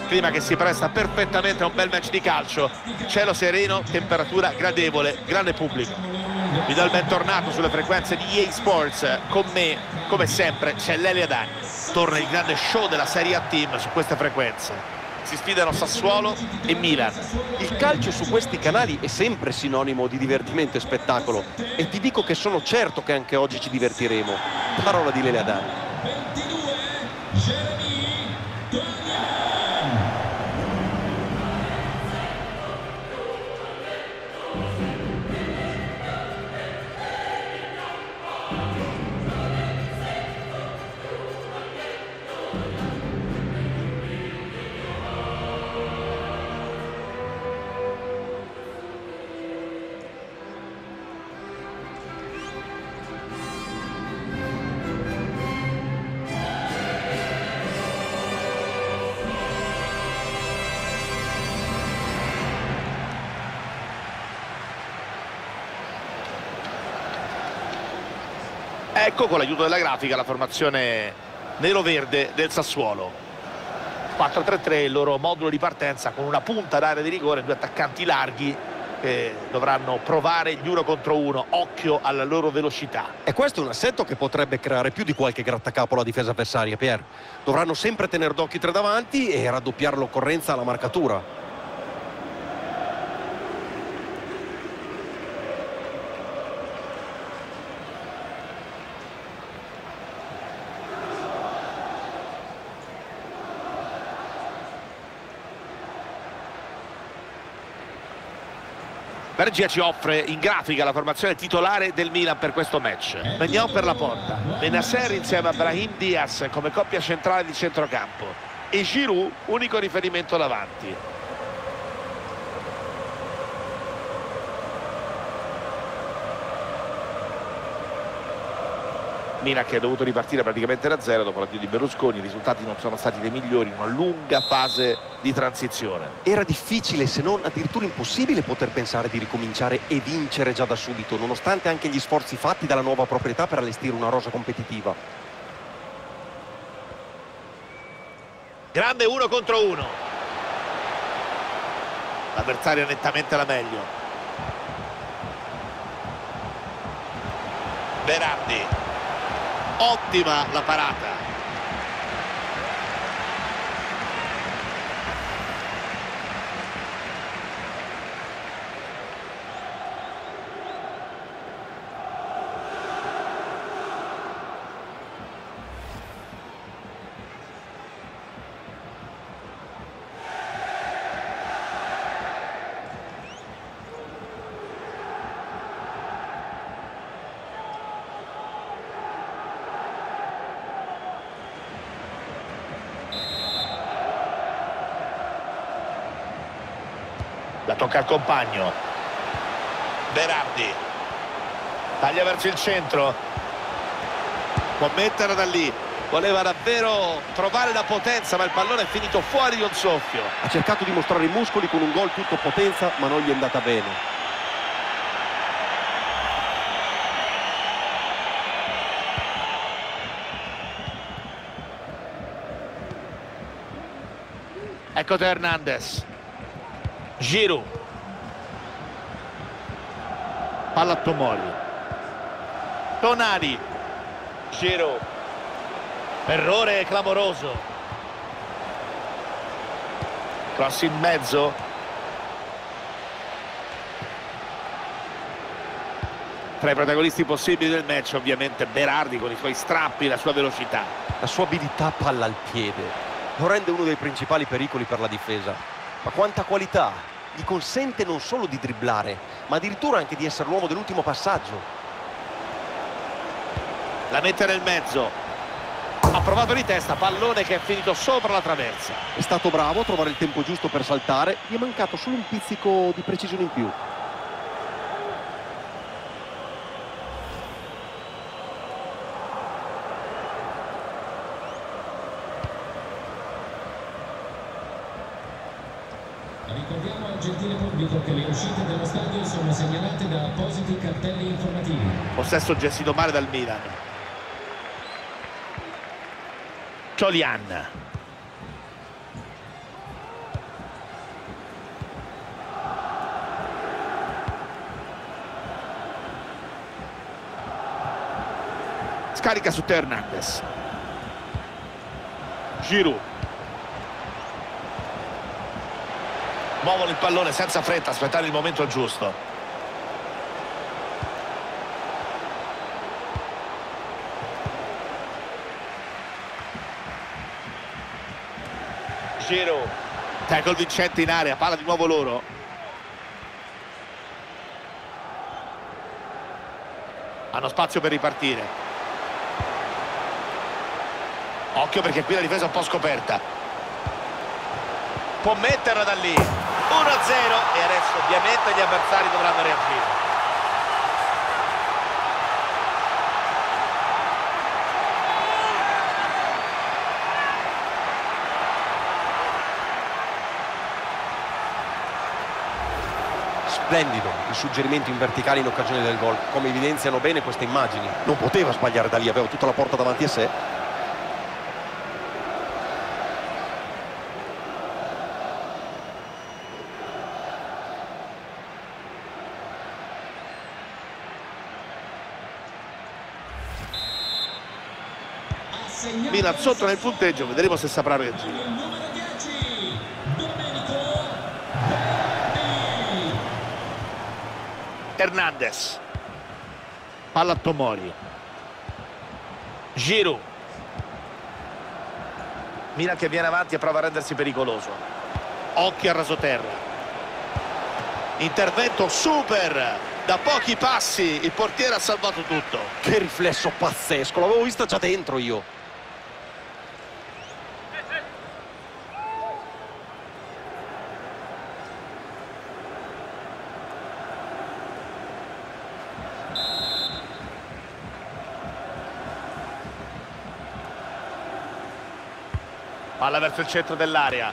clima che si presta perfettamente a un bel match di calcio, cielo sereno, temperatura gradevole, grande pubblico. Vi do il bentornato sulle frequenze di EA Sports. Con me, come sempre, c'è Lelia Dani. Torna il grande show della Serie A Team su queste frequenze. Si sfidano Sassuolo e Milan. Il calcio su questi canali è sempre sinonimo di divertimento e spettacolo, e ti dico che sono certo che anche oggi ci divertiremo. Parola di Lelia Dani. Ecco, con l'aiuto della grafica, la formazione nero-verde del Sassuolo. 4-3-3, il loro modulo di partenza, con una punta d'area di rigore, due attaccanti larghi che dovranno provare gli uno contro uno. Occhio alla loro velocità. E questo è un assetto che potrebbe creare più di qualche grattacapo alla difesa avversaria, Pier. Dovranno sempre tenere d'occhio i tre davanti e raddoppiare l'occorrenza alla marcatura. Bergia ci offre in grafica la formazione titolare del Milan per questo match. Maignan per la porta, Bennacer insieme a Brahim Diaz come coppia centrale di centrocampo e Giroud unico riferimento davanti. Milan che ha dovuto ripartire praticamente da zero dopo l'addio di Berlusconi. I risultati non sono stati dei migliori in una lunga fase di transizione. Era difficile, se non addirittura impossibile, poter pensare di ricominciare e vincere già da subito, nonostante anche gli sforzi fatti dalla nuova proprietà per allestire una rosa competitiva. Grande uno contro uno. L'avversario è nettamente la meglio. Berardi. Ottima la parata. La tocca al compagno. Berardi taglia verso il centro, può mettere da lì, voleva davvero trovare la potenza ma il pallone è finito fuori di un soffio. Ha cercato di mostrare i muscoli con un gol tutto potenza, ma non gli è andata bene. Ecco Hernandez. Giroud, palla a Tomori, Tonali, Giroud, errore clamoroso, cross in mezzo, tra i protagonisti possibili del match ovviamente Berardi con i suoi strappi, la sua velocità. La sua abilità palla al piede lo rende uno dei principali pericoli per la difesa. Ma quanta qualità! Gli consente non solo di dribblare, ma addirittura anche di essere l'uomo dell'ultimo passaggio. La mette nel mezzo. Ha provato di testa, pallone che è finito sopra la traversa. È stato bravo a trovare il tempo giusto per saltare, gli è mancato solo un pizzico di precisione in più. Ricordiamo al gentile pubblico che le uscite dello stadio sono segnalate da appositi cartelli informativi. Possesso gestito male dal Milan. Ciolian. scarica su Teo Hernandez. Giroud. Muovono il pallone senza fretta, aspettare il momento giusto. Giroud. Tackle vincente in area, palla di nuovo loro. Hanno spazio per ripartire. Occhio perché qui la difesa è un po' scoperta. Può metterla da lì. 1-0 e adesso ovviamente gli avversari dovranno reagire. Splendido il suggerimento in verticale in occasione del gol, come evidenziano bene queste immagini. Non poteva sbagliare da lì, aveva tutta la porta davanti a sé. Milan sotto nel punteggio, vedremo se saprà reagire. Numero 10, Domenico Berardi. Hernandez. Palla a Tomori. Giroud. Milan che viene avanti e prova a rendersi pericoloso. Occhio al rasoterra. Intervento super. Da pochi passi il portiere ha salvato tutto. Che riflesso pazzesco, l'avevo vista già dentro io. Palla verso il centro dell'area.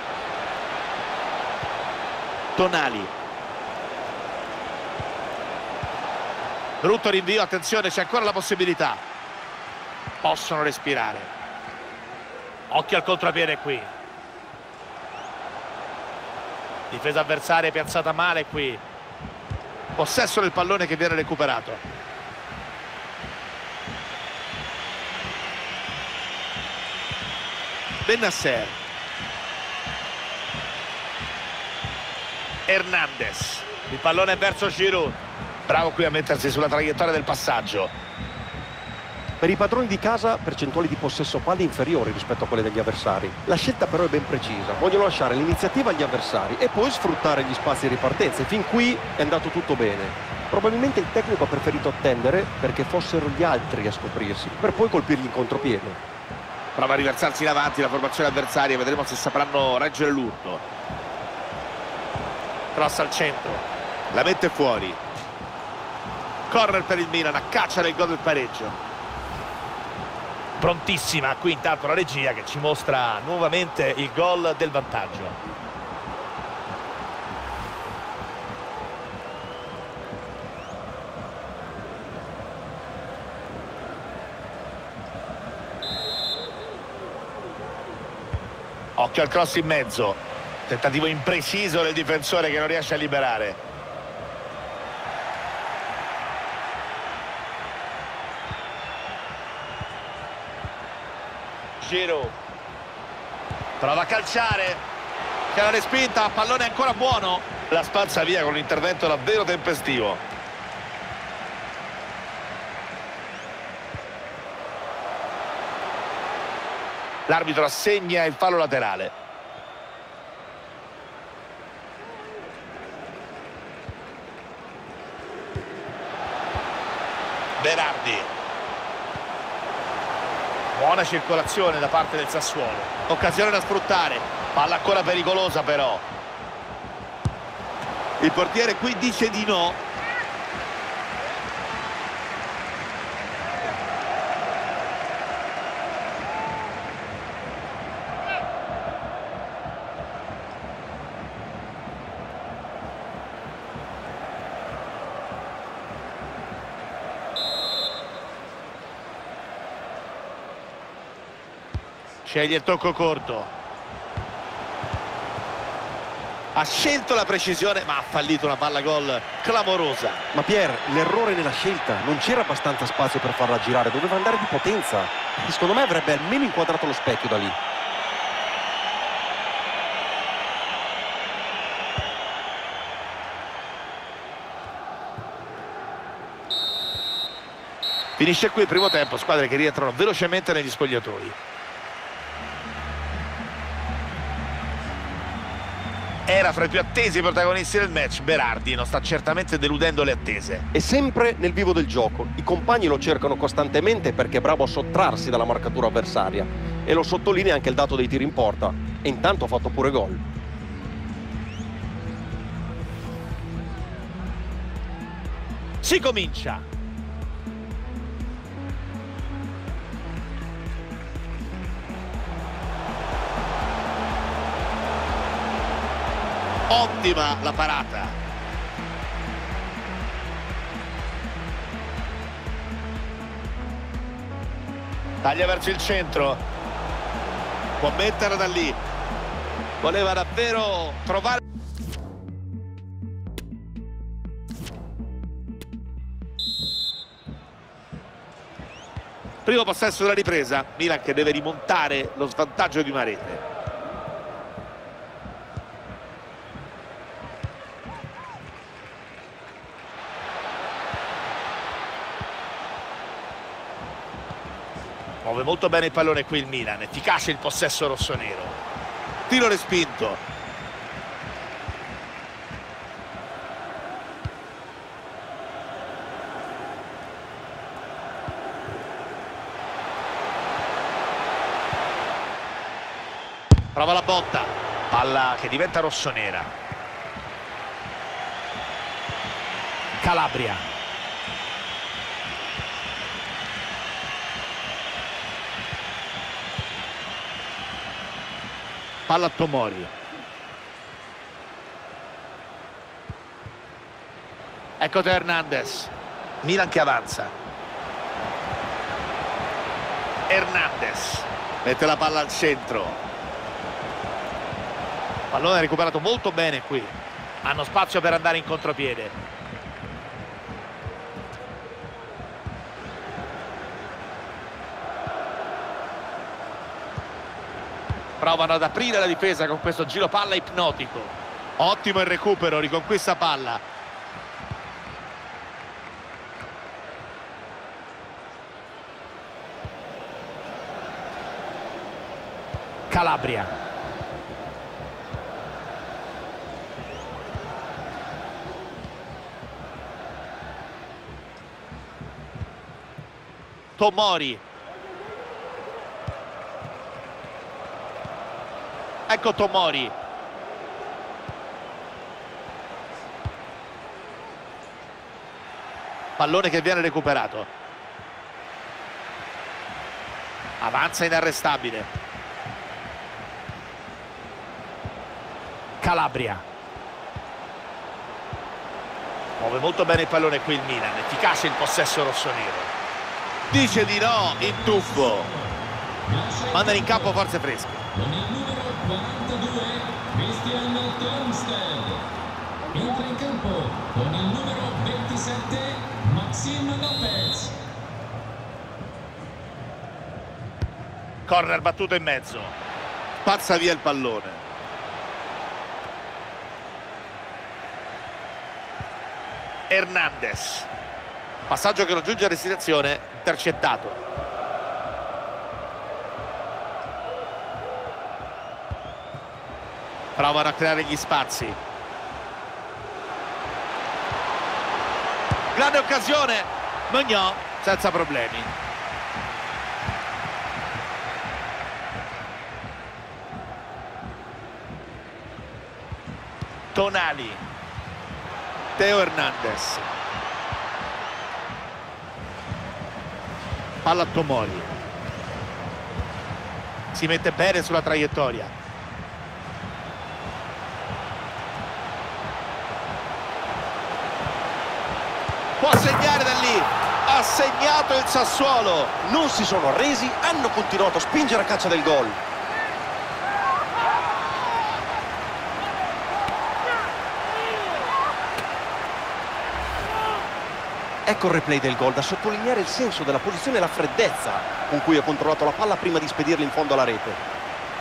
Tonali. Brutto rinvio, attenzione, c'è ancora la possibilità. Possono respirare. Occhio al contropiede qui. Difesa avversaria piazzata male qui. Possesso del pallone che viene recuperato. Bennacer. Hernandez. Il pallone è verso Giroud. Bravo qui a mettersi sulla traiettoria del passaggio. Per i padroni di casa, percentuali di possesso palla inferiori rispetto a quelle degli avversari. La scelta però è ben precisa. Vogliono lasciare l'iniziativa agli avversari e poi sfruttare gli spazi di ripartenza. E fin qui è andato tutto bene. Probabilmente il tecnico ha preferito attendere perché fossero gli altri a scoprirsi, per poi colpirli in contropiede. Prova a riversarsi in avanti la formazione avversaria, vedremo se sapranno reggere l'urto. Cross al centro, la mette fuori. Corner per il Milan, a caccia del gol del pareggio. Prontissima qui intanto la regia che ci mostra nuovamente il gol del vantaggio. Occhio al cross in mezzo. Tentativo impreciso del difensore che non riesce a liberare. Giroud. Prova a calciare. C'è la respinta, pallone ancora buono. La spazza via con un intervento davvero tempestivo. L'arbitro assegna il fallo laterale. Berardi. Buona circolazione da parte del Sassuolo. Occasione da sfruttare. Palla ancora pericolosa però. Il portiere qui dice di no. Sceglie il tocco corto. Ha scelto la precisione ma ha fallito una palla gol clamorosa. Ma Pier, l'errore nella scelta, non c'era abbastanza spazio per farla girare, doveva andare di potenza e secondo me avrebbe almeno inquadrato lo specchio da lì. Finisce qui il primo tempo, squadre che rientrano velocemente negli spogliatoi. Era fra i più attesi protagonisti del match, Berardi non sta certamente deludendo le attese. È sempre nel vivo del gioco, i compagni lo cercano costantemente perché è bravo a sottrarsi dalla marcatura avversaria e lo sottolinea anche il dato dei tiri in porta e intanto ha fatto pure gol. Si comincia. Ottima la parata. Taglia verso il centro. Può metterla da lì. Voleva davvero trovare. Primo possesso della ripresa. Milan che deve rimontare lo svantaggio di una rete. Muove molto bene il pallone qui il Milan, efficace il possesso rossonero. Tiro respinto. Prova la botta. Palla che diventa rossonera. Calabria. Palla a Tomori. Ecco Teo Hernandez. Milan che avanza. Hernandez mette la palla al centro. Pallone recuperato molto bene qui. Hanno spazio per andare in contropiede. Provano ad aprire la difesa con questo giro palla ipnotico. Ottimo il recupero, riconquista palla. Calabria. Tomori. Ecco Tomori. Pallone che viene recuperato. Avanza inarrestabile. Calabria. Muove molto bene il pallone qui il Milan. Efficace il possesso rossonero. Dice di no in tuffo. Mandano in campo forze fresche. Con il numero 42 Christian Turnstedt. Entra in campo con il numero 27 Maxim Lopez. Corner battuto in mezzo. Pazza via il pallone. Hernandez. Passaggio che lo giunge a destinazione, intercettato. Provano a creare gli spazi. Grande occasione. Mogno senza problemi. Tonali. Teo Hernandez. Palla a Tomori. Si mette bene sulla traiettoria. Può segnare da lì. Ha segnato il Sassuolo. Non si sono arresi, hanno continuato a spingere a caccia del gol. Ecco il replay del gol, da sottolineare il senso della posizione e la freddezza con cui ha controllato la palla prima di spedirla in fondo alla rete.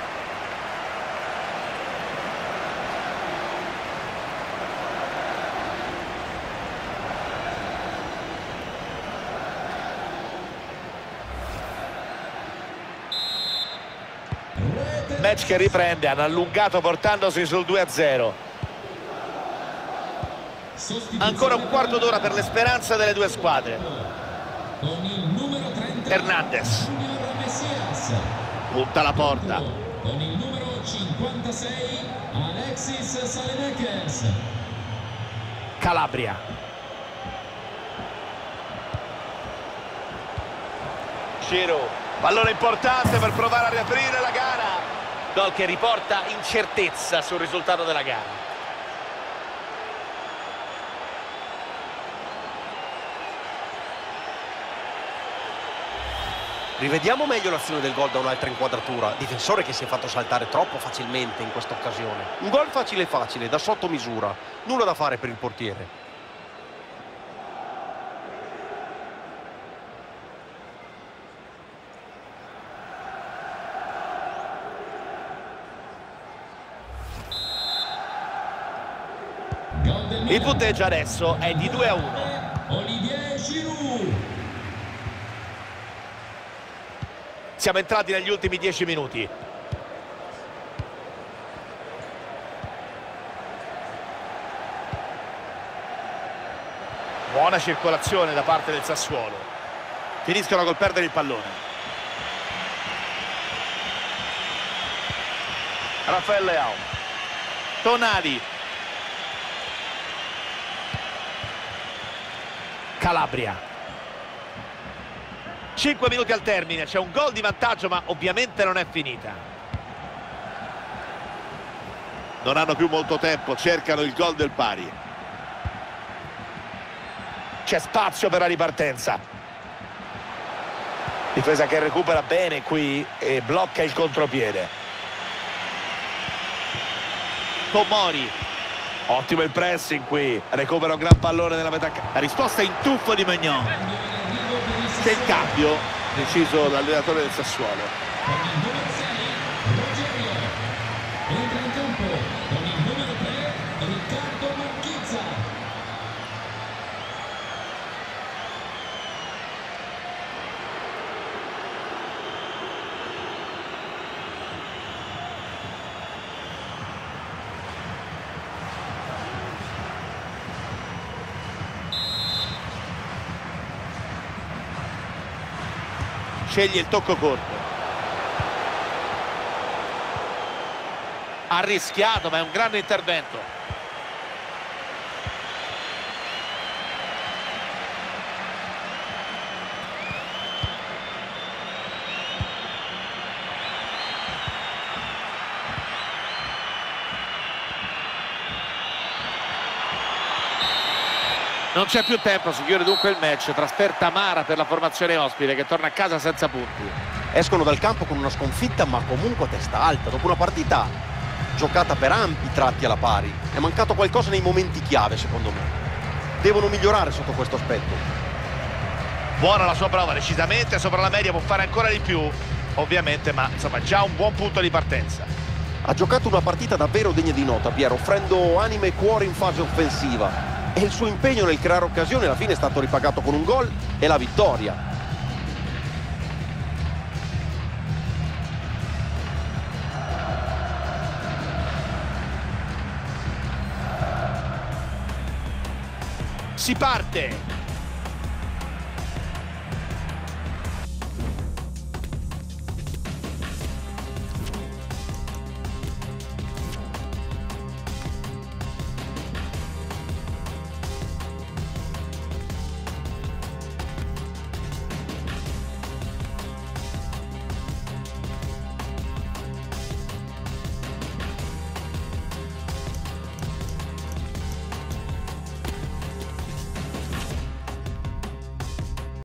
Match che riprende, hanno allungato portandosi sul 2-0. Ancora un quarto d'ora per le speranze delle due squadre. Con il numero 30 Hernandez Junior Messias. punta la porta. Con il numero 56 Alexis Saelemaekers. Calabria. Giroud, pallone importante per provare a riaprire la gara. Gol che riporta incertezza sul risultato della gara. Rivediamo meglio l'azione del gol da un'altra inquadratura. Difensore che si è fatto saltare troppo facilmente in questa occasione. Un gol facile facile, da sotto misura. Nulla da fare per il portiere. Il punteggio adesso è di 2-1. Olivier Giroud. Siamo entrati negli ultimi 10 minuti. Buona circolazione da parte del Sassuolo. Finiscono col perdere il pallone. Rafael Leao. Tonali. Calabria. 5 minuti al termine, c'è un gol di vantaggio ma ovviamente non è finita. Non hanno più molto tempo, cercano il gol del pari. C'è spazio per la ripartenza. Difesa che recupera bene qui e blocca il contropiede. Tomori. Ottimo il pressing qui, recupera un gran pallone nella metà. La risposta è in tuffo di Maignan. C'è il cambio deciso dall'allenatore del Sassuolo. Con il numero 6 Rogerio. Entra in campo con il numero 3 Riccardo Marchizza. Sceglie il tocco corto. Ha rischiato ma è un grande intervento. Non c'è più tempo, si chiude dunque il match. Trasferta amara per la formazione ospite che torna a casa senza punti. Escono dal campo con una sconfitta ma comunque a testa alta, dopo una partita giocata per ampi tratti alla pari. È mancato qualcosa nei momenti chiave secondo me. Devono migliorare sotto questo aspetto. Buona la sua prova, decisamente sopra la media, può fare ancora di più ovviamente, ma insomma già un buon punto di partenza. Ha giocato una partita davvero degna di nota, Piero, offrendo anima e cuore in fase offensiva. E il suo impegno nel creare occasioni alla fine è stato ripagato con un gol e la vittoria. Si parte.